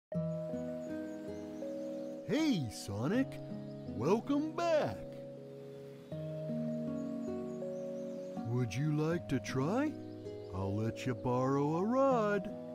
Hey, Sonic! Welcome back! Would you like to try? I'll let you borrow a rod.